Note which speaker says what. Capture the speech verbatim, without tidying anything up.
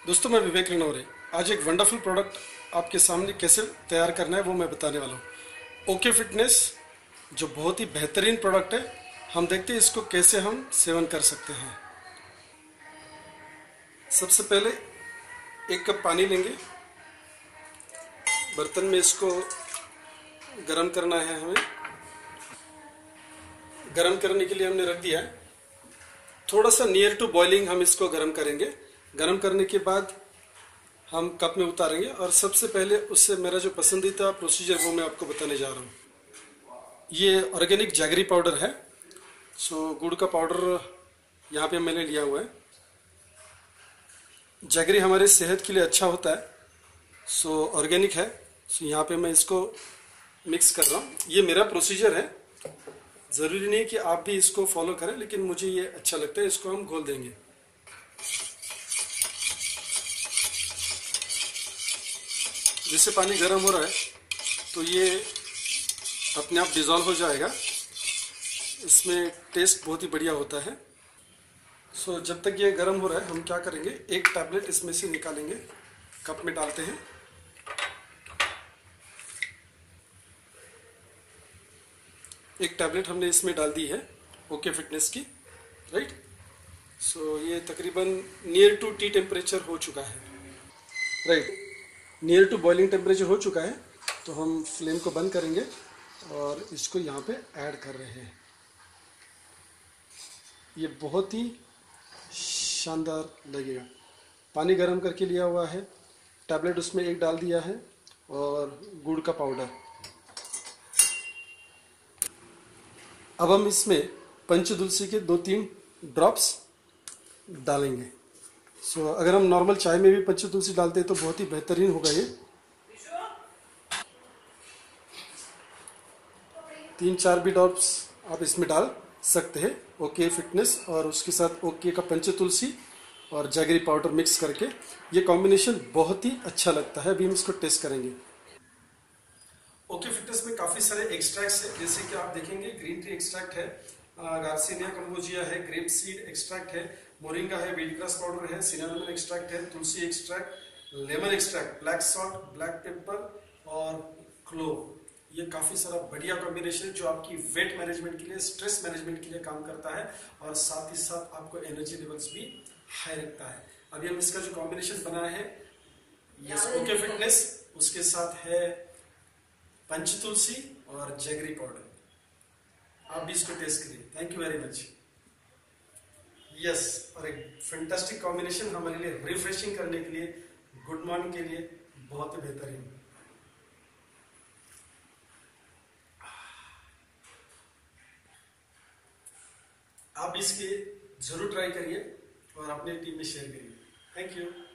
Speaker 1: दोस्तों, मैं विवेक रनौरे। आज एक वंडरफुल प्रोडक्ट आपके सामने कैसे तैयार करना है वो मैं बताने वाला हूँ। ओके फिटनेस जो बहुत ही बेहतरीन प्रोडक्ट है, हम देखते हैं इसको कैसे हम सेवन कर सकते हैं। सबसे पहले एक कप पानी लेंगे, बर्तन में इसको गरम करना है। हमें गरम करने के लिए हमने रख दिया है। थोड़ा सा नियर टू बॉइलिंग हम इसको गरम करेंगे। गरम करने के बाद हम कप में उतारेंगे और सबसे पहले उससे मेरा जो पसंदीदा प्रोसीजर वो मैं आपको बताने जा रहा हूँ। ये ऑर्गेनिक जैगरी पाउडर है। सो गुड़ का पाउडर यहाँ पे मैंने लिया हुआ है। जैगरी हमारे सेहत के लिए अच्छा होता है, सो ऑर्गेनिक है। सो यहाँ पे मैं इसको मिक्स कर रहा हूँ। ये मेरा प्रोसीजर है, ज़रूरी नहीं कि आप भी इसको फॉलो करें, लेकिन मुझे ये अच्छा लगता है। इसको हम घोल देंगे। जैसे पानी गर्म हो रहा है तो ये अपने आप डिज़ोल्व हो जाएगा। इसमें टेस्ट बहुत ही बढ़िया होता है। सो so, जब तक ये गर्म हो रहा है हम क्या करेंगे, एक टैबलेट इसमें से निकालेंगे, कप में डालते हैं। एक टैबलेट हमने इसमें डाल दी है ओके फिटनेस की, राइट। सो so, ये तकरीबन नियर टू टी टेम्परेचर हो चुका है, right. Near to boiling temperature हो चुका है, तो हम फ्लेम को बंद करेंगे और इसको यहाँ पे ऐड कर रहे हैं। ये बहुत ही शानदार लगेगा। पानी गर्म करके लिया हुआ है, टैबलेट उसमें एक डाल दिया है और गुड़ का पाउडर। अब हम इसमें पंचतुलसी के दो तीन ड्रॉप्स डालेंगे। सो so, अगर हम नॉर्मल चाय में भी पंचतुलसी डालते हैं तो बहुत ही बेहतरीन होगा। ये तीन चार भी ड्रॉप्स आप इसमें डाल सकते हैं। ओके फिटनेस और उसके साथ ओके का पंचतुलसी और जैगरी पाउडर मिक्स करके ये कॉम्बिनेशन बहुत ही अच्छा लगता है। अभी हम इसको टेस्ट करेंगे। ओके फिटनेस में काफ़ी सारे एक्सट्रैक्ट्स है, जैसे कि आप देखेंगे ग्रीन टी एक्सट्रैक्ट है, गार्सिनिया कंबोजिया है, ग्रेप सीड एक्सट्रैक्ट है, मोरिंगा है, व्हीट ग्रास पाउडर है, सिनामन एक्सट्रैक्ट है, tulsi extract, lemon extract, black salt, black pepper और क्लोव। ये काफ़ी सारा बढ़िया कॉम्बिनेशन जो आपकी वेट मैनेजमेंट के लिए, स्ट्रेस मैनेजमेंट के लिए काम करता है और साथ ही साथ आपको एनर्जी लेवल्स भी हाई रखता है। अभी हम इसका जो कॉम्बिनेशन बनाया है यस ओके फिटनेस, उसके साथ है पंचतुलसी और जैगरी पाउडर। आप भी इसको टेस्ट करिए। Thank you very much. Yes, और एक फैंटास्टिक कॉम्बिनेशन हमारे लिए रिफ्रेशिंग करने के लिए, गुड मॉर्निंग के लिए बहुत ही बेहतरीन। आप इसके जरूर ट्राई करिए और अपनी टीम में शेयर करिए। Thank you.